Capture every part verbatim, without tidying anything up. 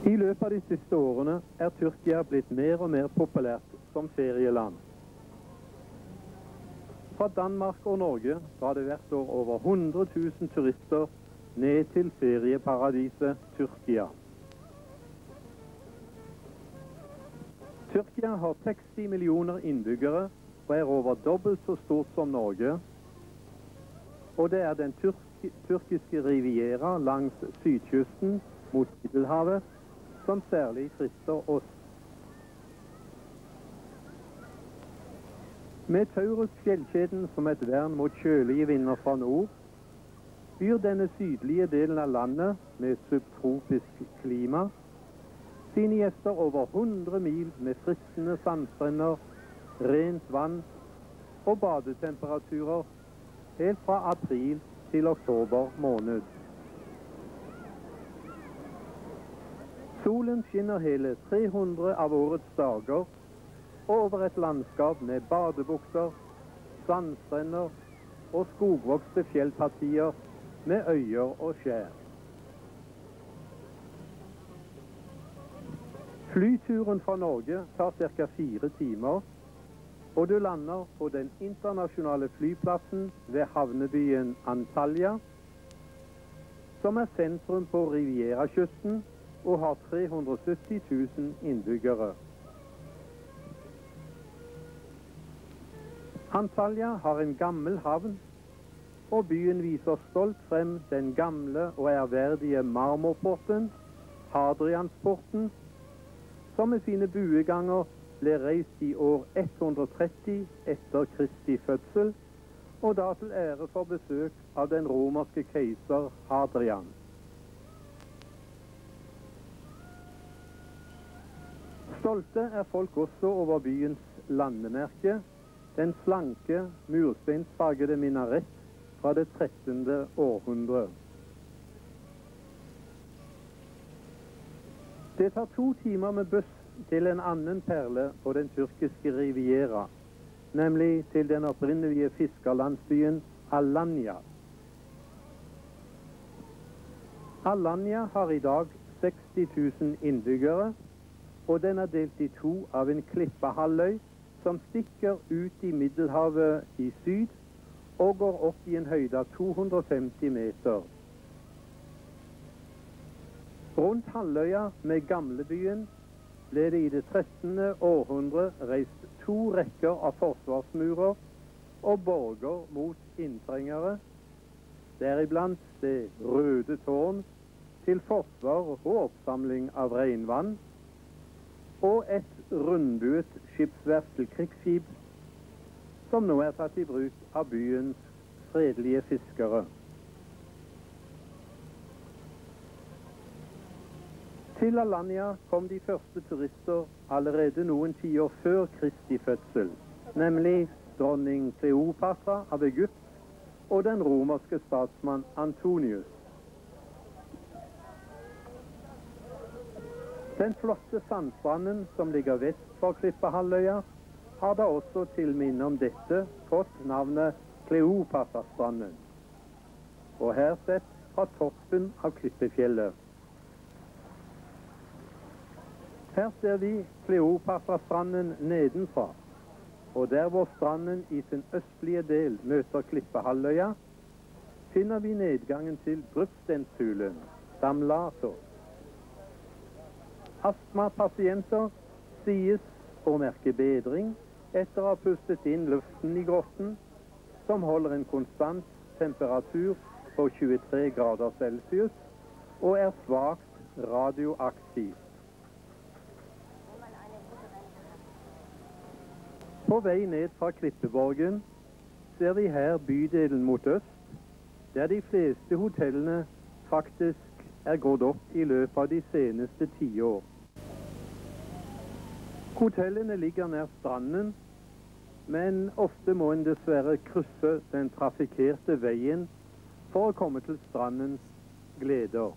I løpet av de siste årene er Tyrkia blitt mer og mer populært som ferieland. Fra Danmark og Norge drar det hvert år over hundre tusen turister ned til ferieparadiset Tyrkia. Tyrkia har seksti millioner innbyggere og er over dobbelt så stort som Norge. Og det er den tyrk tyrkiske riviera langs sydkysten mot Middelhavet som særlig frister oss. Med Taurus-fjellkjeden som et vern mot kjølige vinder fra nord, byr denne sydlige delen av landet med subtropisk klima sine gjester over hundre mil med fristende sandstrender, rent vann og badetemperaturer helt fra april til oktober måned. Solen skinner hele tre hundre av årets dager over et landskap med badebukser, sandstrender og skogvokste fjellpartier med øyer og skjær. Flyturen fra Norge tar ca. fire timer, og du lander på den internasjonale flyplassen ved havnebyen Antalya, som er sentrum på Riviera-kysten og har tre hundre og sytti tusen innbyggere. Antalya har en gammel havn, og byen viser stolt frem den gamle og ærverdige marmorporten, Hadriansporten, som med sine bueganger ble reist i år ett hundre og tretti etter Kristi fødsel, og da til ære for besøk av den romerske keiser Hadrian. Stolte er folk også over byens landemerke, den slanke, mursteinsfargede minaret fra det trettende århundre. Det tar to timer med buss til en annen perle på den tyrkiske riviera, nemlig til den opprinnelige fiskerlandsbyen Alanya. Alanya har i dag seksti tusen innbyggere, og den er delt i to av en klippehalvøy som stikker ut i Middelhavet i syd og går opp i en høyde av to hundre og femti meter. Rundt halvøya med gamlebyen ble det i det trettende århundre reist to rekker av forsvarsmurer og borger mot inntrengere, deriblant det røde tårn til forsvar og oppsamling av regnvann, og et rundbuet skipsverft til krigsskip, som nå er tatt i bruk av byens fredelige fiskere. Til Alanya kom de første turister allerede noen tiår før Kristi fødsel, nemlig dronning Kleopatra av Egypt og den romerske statsmann Antonius. Den flotte sandstranden som ligger vest for Klippehalvøya, har da også til minne om dette fått navnet Kleopatrastranden, og her sett fra toppen av Klippefjellet. Her ser vi Kleopatrastranden nedenfra, og der hvor stranden i sin østlige del møter Klippehalvøya, finner vi nedgangen til Brustenshulen, Damlator. Astmapasienter sies å merke bedring etter å ha pustet inn luften i grotten, som holder en konstant temperatur på tjuetre grader Celsius og er svakt radioaktiv. På vei ned fra Klippeborgen ser vi her bydelen mot øst, der de fleste hotellene faktisk er gått opp i løpet av de seneste tiår. Hotellene ligger nær stranden, men ofte må en dessverre krysse den trafikkerte veien for å komme til strandens gleder.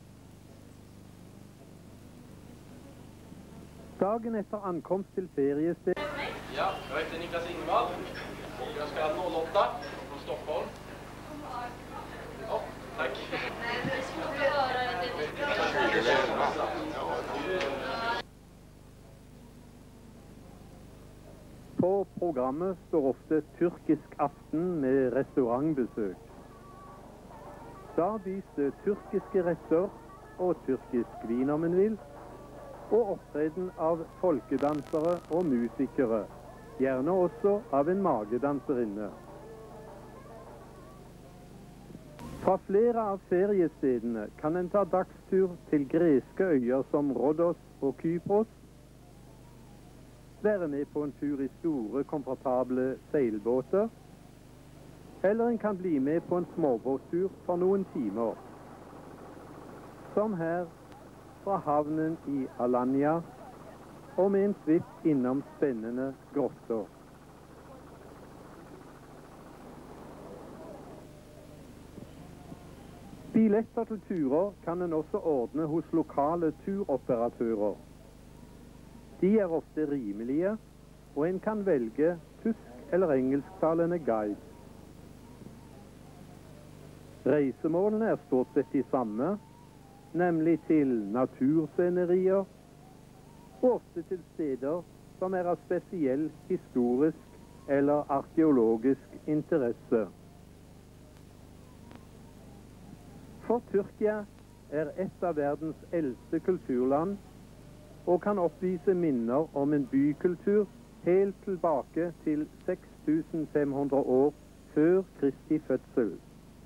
Dagen etter ankomst til feriested. Ja, jag heter Niklas Ingvall och jag ska noll åtta från Stockholm. Ja, tack. På programmet står ofte tyrkisk aften med restaurantbesøk. Da bys det tyrkiske retter og tyrkisk vin om en vil, og opptreden av folkedansere og musikere, gjerne også av en magedanserinne. Fra flere av feriestedene kan en ta dagstur til greske øyer som Rhodos og Kypros, være med på en tur i store, komfortable seilbåter, eller en kan bli med på en småbåttur for noen timer, som her fra havnen i Alanya, og med en svipp innom spennende grotter. Billetter til turer kan en også ordne hos lokale turoperatører. De er ofte rimelige, og en kan velge tysk- eller engelsktalende guide. Reisemålene er stort sett de samme, nemlig til naturscenerier, og ofte til steder som er av spesiell historisk eller arkeologisk interesse. For Tyrkia er et av verdens eldste kulturland, og kan oppvise minner om en bykultur helt tilbake til seks tusen fem hundre år før Kristi fødsel.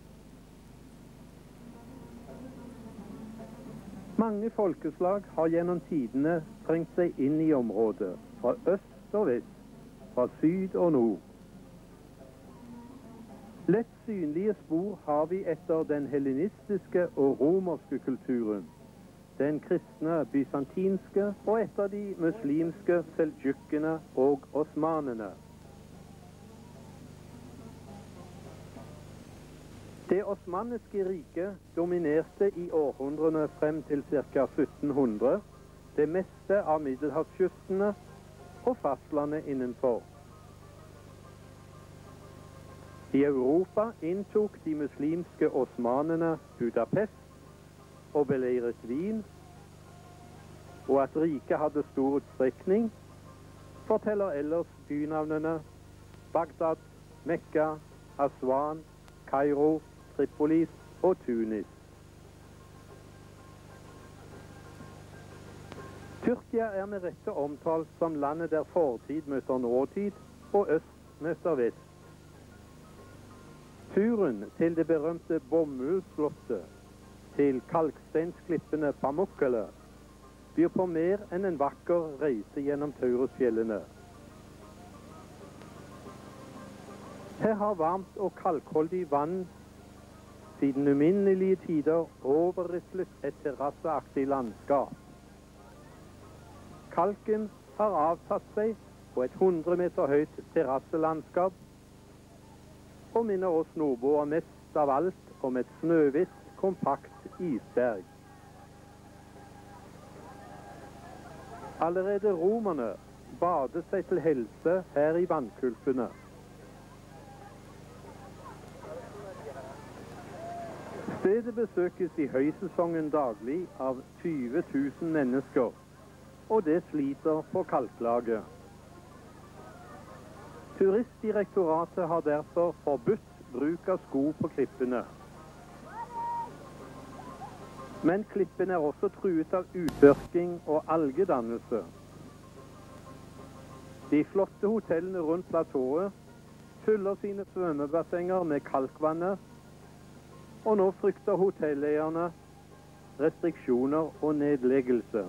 Mange folkeslag har gjennom tidene trengt seg inn i området, fra øst og vest, fra syd og nord. Lett synlige spor har vi etter den hellenistiske og romerske kulturen, den kristne bysantinske og etter de muslimske seldsjukkene og osmanene. Det osmanniske riket dominerte i århundrene frem til ca. sytten hundre det meste av middelhavskystene og fastlandet innenfor. I Europa inntok de muslimske osmanene Budapest og beleiret Wien, og at riket hadde stor utstrekning, forteller ellers bynavnene Bagdad, Mekka, Aswan, Kairo, Tripolis og Tunis. Tyrkia er med rette omtalt som landet der fortid møter nåtid og øst møter vest. Turen til det berømte Bomullslottet, til kalkstensklippene Pamukkale, byr på mer enn en vakker reise gjennom Taurusfjellene. Her har varmt og kalkholdig vann siden uminnelige tider overrislet et terrasseaktig landskap. Kalken har avtatt seg på et hundre meter høyt terrasselandskap, og minner oss nordboer mest av alt om et snøhvitt, kompakt isberg. Allerede romerne badet seg til helse her i vannkulpene. Stedet besøkes i høysesongen daglig av tyve tusen mennesker, og det sliter på kalklaget. Turistdirektoratet har derfor forbudt bruk av sko på klippene. Men klippene er også truet av utørking og algedannelse. De flotte hotellene rundt platået fyller sine svømmebassenger med kalkvannet, og nå frykter hotelleierne restriksjoner og nedleggelse.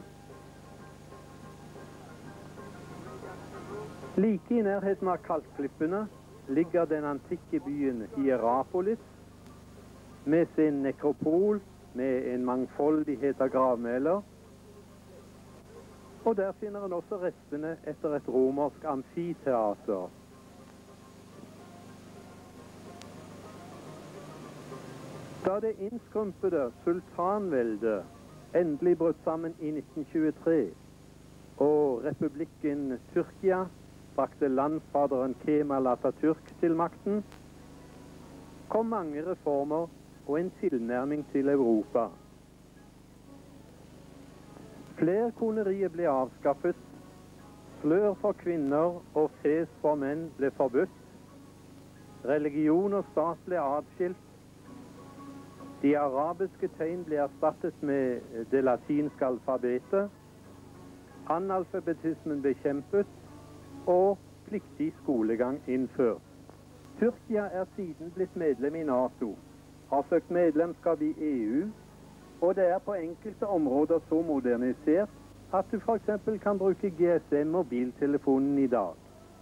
Like i nærheten av kalkklippene ligger den antikke byen Hierapolis med sin nekropol med en mangfoldighet av gravmæler. Og der finner en også restene etter et romersk amfiteater. Da det innskrumpede sultanveldet endelig brøt sammen i nitten tjuetre, og republikken Tyrkia brakte landsfaderen Kemal Atatürk til makten, kom mange reformer og en tilnærming til Europa. Flerkoneriet ble avskaffet, Slør for kvinner og fes for menn ble forbudt. Religion og stat ble atskilt. De arabiske tegn ble erstattet med det latinske alfabetet. Analfabetismen bekjempet, og pliktig skolegang innført. Tyrkia er siden blitt medlem i NATO, har søkt medlemskap i E U, og det er på enkelte områder så modernisert at du for eksempel kan bruke G S M-mobiltelefonen i dag.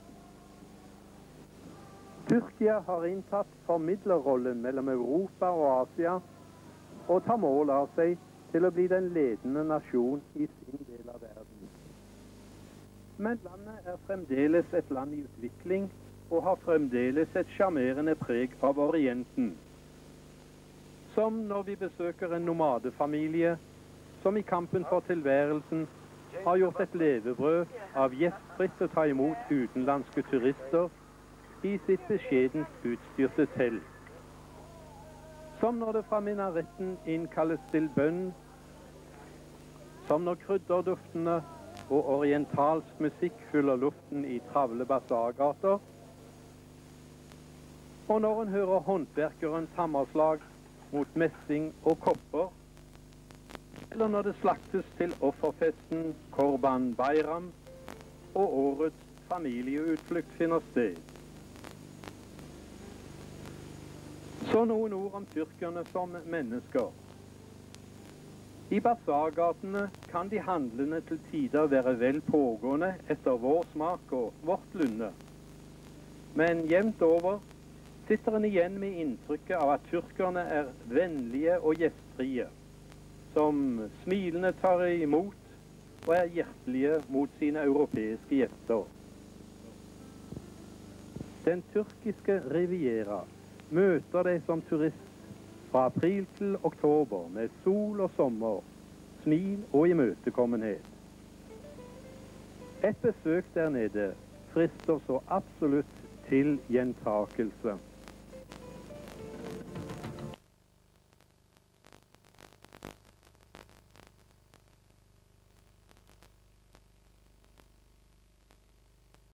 Tyrkia har inntatt formidlerrollen mellom Europa og Asia, og tar mål av seg til å bli den ledende nasjon i sin del av verden. Men landet er fremdeles et land i utvikling, og har fremdeles et sjarmerende preg av Orienten. Som når vi besøker en nomadefamilie, som i kampen for tilværelsen har gjort et levebrød av gjestfritt å ta imot utenlandske turister i sitt beskjedent utstyrte telt. Som når det fra minaretten innkalles til bønn, som når krydderduftene og orientalsk musikk fyller luften i travle basargater, og når en hører håndverkerens hammerslag mot messing og kopper, eller når det slaktes til offerfesten Korban Bayram, og årets familieutflukt finner sted. Så noen ord om tyrkerne som mennesker. I basargatene kan de handlende til tider være vel pågående etter vår smak og vårt lynne. Men jevnt over sitter en igjen med inntrykket av at tyrkerne er vennlige og gjestfrie, som smilende tar imot og er hjertelige mot sine europeiske gjester. Den tyrkiske riviera møter deg som turist fra april til oktober med sol og sommer, smil og imøtekommenhet. Et besøk der nede frister så absolutt til gjentakelse.